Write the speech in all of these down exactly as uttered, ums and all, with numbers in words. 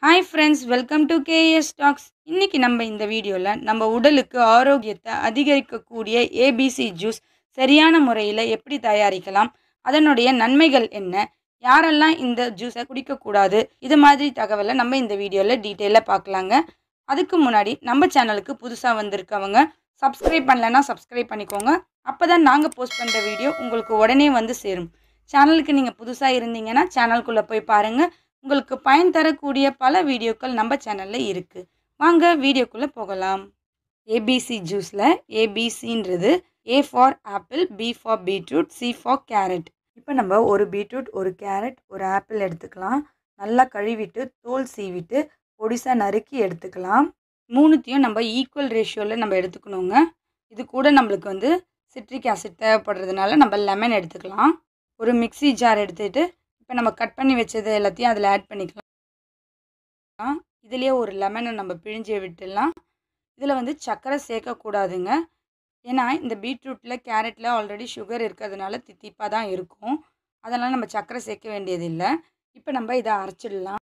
Hi friends, welcome to KSTalks. இன்னைக்கு நம்ம இந்த வீடியோல நம்ம உடலுக்கு ஆரோக்கியத்தை அதிகரிக்கக்கூடிய A B C ஜூஸ் சரியான முறையில் எப்படி தயாரிக்கலாம், அதனுடைய நன்மைகள் என்ன, யாரெல்லாம் இந்த ஜூஸை குடிக்கக்கூடாது, இது மாதிரி தகவலை நம்ம இந்த வீடியோவில் டீட்டெயிலாக பார்க்கலாங்க. அதுக்கு முன்னாடி நம்ம சேனலுக்கு புதுசாக வந்திருக்கவங்க சப்ஸ்கிரைப் பண்ணலைன்னா சப்ஸ்கிரைப் பண்ணிக்கோங்க. அப்போ தான் நாங்கள் போஸ்ட் பண்ணுற வீடியோ உங்களுக்கு உடனே வந்து சேரும். சேனலுக்கு நீங்கள் புதுசாக இருந்தீங்கன்னா சேனலுக்குள்ளே போய் பாருங்கள். உங்களுக்கு பயன் தரக்கூடிய பல வீடியோக்கள் நம்ம சேனலில் இருக்குது. வாங்க வீடியோக்குள்ளே போகலாம். ஏபிசி ஜூஸில் ஏபிசின்றது A for apple, B for beetroot, C for carrot. இப்போ நம்ம ஒரு பீட்ரூட், ஒரு கேரட், ஒரு ஆப்பிள் எடுத்துக்கலாம். நல்லா கழுவிட்டு தோல் சீவிட்டு பொடிசாக நறுக்கி எடுத்துக்கலாம். மூணுத்தையும் நம்ம ஈக்குவல் ரேஷியோவில் நம்ம எடுத்துக்கணுங்க. இது கூட நம்மளுக்கு வந்து சிட்ரிக் ஆசிட் தேவைப்படுறதுனால நம்ம லெமன் எடுத்துக்கலாம். ஒரு மிக்சி ஜார் எடுத்துகிட்டு இப்போ நம்ம கட் பண்ணி வச்சது எல்லாத்தையும் அதில் ஆட் பண்ணிக்கலாம். இதுலேயே ஒரு லெமனை நம்ம பிழிஞ்சு விட்டுடலாம். இதில் வந்து சர்க்கரை சேர்க்கக்கூடாதுங்க. ஏன்னா இந்த பீட்ரூட்டில் கேரட்டில் ஆல்ரெடி சுகர் இருக்கிறதுனால தித்திப்பாக தான் இருக்கும். அதனால் நம்ம சர்க்கரை சேர்க்க வேண்டியதில்லை. இப்போ நம்ம இதை அரைச்சிடலாம்.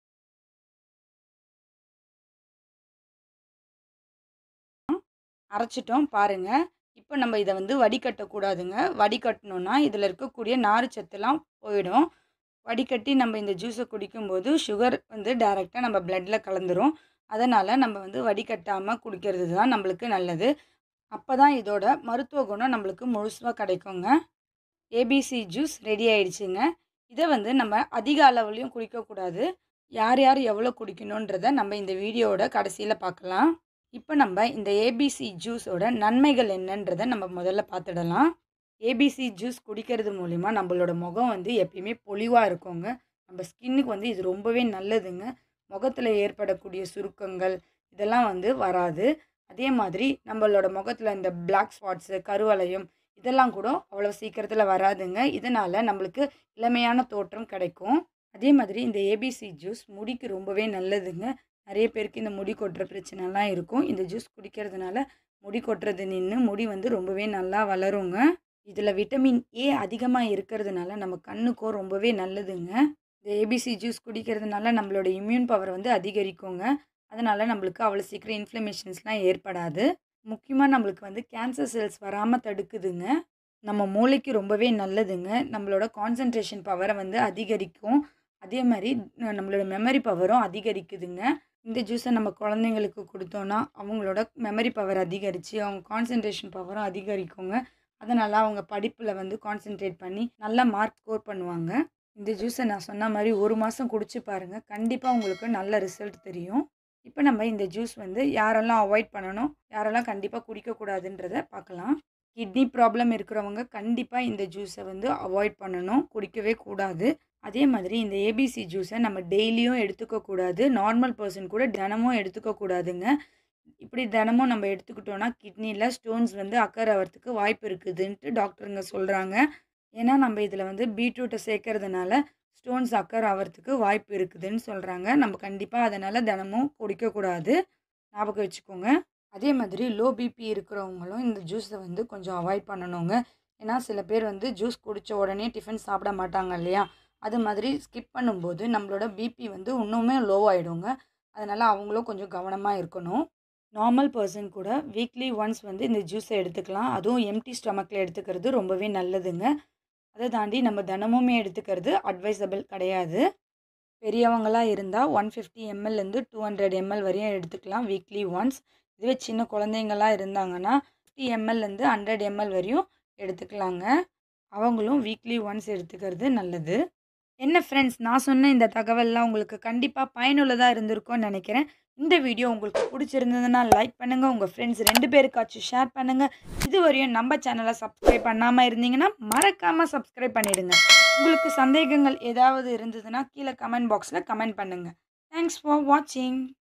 அரைச்சிட்டோம் பாருங்கள். இப்போ நம்ம இதை வந்து வடிகட்டக்கூடாதுங்க. வடிகட்டணுன்னா இதில் இருக்கக்கூடிய நார் சத்துலாம் போயிடும். வடிகட்டி நம்ம இந்த ஜூஸை குடிக்கும்போது சுகர் வந்து டைரெக்டாக நம்ம பிளட்டில் கலந்துரும். அதனால் நம்ம வந்து வடிகட்டாமல் குடிக்கிறது தான் நம்மளுக்கு நல்லது. அப்போ தான் இதோட மருத்துவ குணம் நம்மளுக்கு முழுசாக கிடைக்குங்க. ஏபிசி ஜூஸ் ரெடி ஆயிடுச்சுங்க. இதை வந்து நம்ம அதிக அளவுலையும் குடிக்கக்கூடாது. யார் யார் எவ்வளோ குடிக்கணுன்றதை நம்ம இந்த வீடியோவோட கடைசியில் பார்க்கலாம். இப்போ நம்ம இந்த ஏபிசி ஜூஸோட நன்மைகள் என்னன்றதை நம்ம முதல்ல பார்த்துடலாம். ஏபிசி ஜூஸ் குடிக்கிறது மூலிமா நம்மளோட முகம் வந்து எப்பயுமே பொலிவாக இருக்குங்க. நம்ம ஸ்கின்னுக்கு வந்து இது ரொம்பவே நல்லதுங்க. முகத்தில் ஏற்படக்கூடிய சுருக்கங்கள் இதெல்லாம் வந்து வராது. அதே மாதிரி நம்மளோட முகத்தில் இந்த பிளாக் ஸ்பாட்ஸு, கருவளையம் இதெல்லாம் கூட அவ்வளோ சீக்கிரத்தில் வராதுங்க. இதனால் நம்மளுக்கு இளமையான தோற்றம் கிடைக்கும். அதே மாதிரி இந்த ஏபிசி ஜூஸ் முடிக்கு ரொம்பவே நல்லதுங்க. நிறைய பேருக்கு இந்த முடி கொட்டுற பிரச்சனைலாம் இருக்கும். இந்த ஜூஸ் குடிக்கிறதுனால முடி கொட்டுறது நின்று முடி வந்து ரொம்பவே நல்லா வளருங்க. இதில் விட்டமின் ஏ அதிகமாக இருக்கிறதுனால நம்ம கண்ணுக்கும் ரொம்பவே நல்லதுங்க. இந்த ஏபிசி ஜூஸ் குடிக்கிறதுனால நம்மளோட இம்யூன் பவர் வந்து அதிகரிக்குங்க. அதனால் நம்மளுக்கு அவ்வளோ சீக்கிரம் இன்ஃப்ளமேஷன்ஸ்லாம் ஏற்படாது. முக்கியமாக நம்மளுக்கு வந்து கேன்சர் செல்ஸ் வராமல் தடுக்குதுங்க. நம்ம மூளைக்கு ரொம்பவே நல்லதுங்க. நம்மளோட கான்சன்ட்ரேஷன் பவரை வந்து அதிகரிக்கும். அதே மாதிரி நம்மளோட மெமரி பவரும் அதிகரிக்குதுங்க. இந்த ஜூஸை நம்ம குழந்தைங்களுக்கு கொடுத்தோன்னா அவங்களோட மெமரி பவர் அதிகரித்து அவங்க கான்சன்ட்ரேஷன் பவரும் அதிகரிக்குங்க. அதனால் அவங்க படிப்பில் வந்து கான்சென்ட்ரேட் பண்ணி நல்லா மார்க் ஸ்கோர் பண்ணுவாங்க. இந்த ஜூஸை நான் சொன்ன மாதிரி ஒரு மாதம் குடிச்சு பாருங்கள். கண்டிப்பாக உங்களுக்கு நல்ல ரிசல்ட் தெரியும். இப்போ நம்ம இந்த ஜூஸ் வந்து யாரெல்லாம் அவாய்ட் பண்ணணும், யாரெல்லாம் கண்டிப்பாக குடிக்கக்கூடாதுன்றதை பார்க்கலாம். கிட்னி ப்ராப்ளம் இருக்கிறவங்க கண்டிப்பாக இந்த ஜூஸை வந்து அவாய்ட் பண்ணணும், குடிக்கவே கூடாது. அதே மாதிரி இந்த ஏபிசி ஜூஸை நம்ம டெய்லியும் எடுத்துக்கக்கூடாது. நார்மல் பர்சன் கூட தினமும் எடுத்துக்கக்கூடாதுங்க. இப்படி தினமும் நம்ம எடுத்துக்கிட்டோன்னா கிட்னியில் ஸ்டோன்ஸ் வந்து அக்கர் ஆகிறதுக்கு வாய்ப்பு இருக்குதுன்ட்டு டாக்டருங்க சொல்கிறாங்க. ஏன்னா நம்ம இதில் வந்து பீட்ரூட்டை சேர்க்கறதுனால ஸ்டோன்ஸ் அக்கர் ஆகிறதுக்கு வாய்ப்பு இருக்குதுன்னு சொல்கிறாங்க. நம்ம கண்டிப்பாக அதனால் தினமும் குடிக்கக்கூடாது, ஞாபகம் வச்சுக்கோங்க. அதே மாதிரி லோ பிபி இருக்கிறவங்களும் இந்த ஜூஸை வந்து கொஞ்சம் அவாய்ட் பண்ணணுங்க. ஏன்னா சில பேர் வந்து ஜூஸ் குடித்த உடனே டிஃபன் சாப்பிட மாட்டாங்க இல்லையா, அது மாதிரி ஸ்கிப் பண்ணும்போது நம்மளோட பிபி வந்து இன்னுமே லோவாகிடுங்க. அதனால் அவங்களும் கொஞ்சம் கவனமாக இருக்கணும். நார்மல் பர்சன் கூட வீக்லி ஒன்ஸ் வந்து இந்த ஜூஸை எடுத்துக்கலாம். அதுவும் எம்டி ஸ்டொமக்கில் எடுத்துக்கிறது ரொம்பவே நல்லதுங்க. அதை தாண்டி நம்ம தினமுமே எடுத்துக்கிறது அட்வைசபிள் கிடையாது. பெரியவங்களாக இருந்தால் ஒன் ஃபிஃப்டி எம்எல்லேருந்து டூ ஹண்ட்ரட் எம்எல் வரையும் எடுத்துக்கலாம் வீக்லி ஒன்ஸ். இதுவே சின்ன குழந்தைங்களாக இருந்தாங்கன்னா ஃபிஃப்டி எம்எல்லேருந்து ஹண்ட்ரட் எம்எல் வரையும் எடுத்துக்கலாங்க. அவங்களும் வீக்லி ஒன்ஸ் எடுத்துக்கிறது நல்லது. என்ன ஃப்ரெண்ட்ஸ், நான் சொன்ன இந்த தகவல்லாம் உங்களுக்கு கண்டிப்பாக பயனுள்ளதாக இருந்திருக்கும்னு நினைக்கிறேன். இந்த வீடியோ உங்களுக்கு பிடிச்சிருந்ததுன்னா லைக் பண்ணுங்கள், உங்கள் ஃப்ரெண்ட்ஸ் ரெண்டு பேருக்காச்சும் ஷேர் பண்ணுங்கள். இதுவரையும் நம்ம சேனலை சப்ஸ்கிரைப் பண்ணாமல் இருந்தீங்கன்னா மறக்காமல் சப்ஸ்கிரைப் பண்ணிவிடுங்க. உங்களுக்கு சந்தேகங்கள் ஏதாவது இருந்ததுன்னா கீழே கமெண்ட் பாக்ஸில் கமெண்ட் பண்ணுங்கள். தேங்க்ஸ் ஃபார் வாட்சிங்.